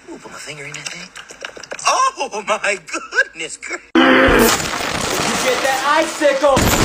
Ooh, put my finger in that thing. Oh, my goodness. You get that icicle!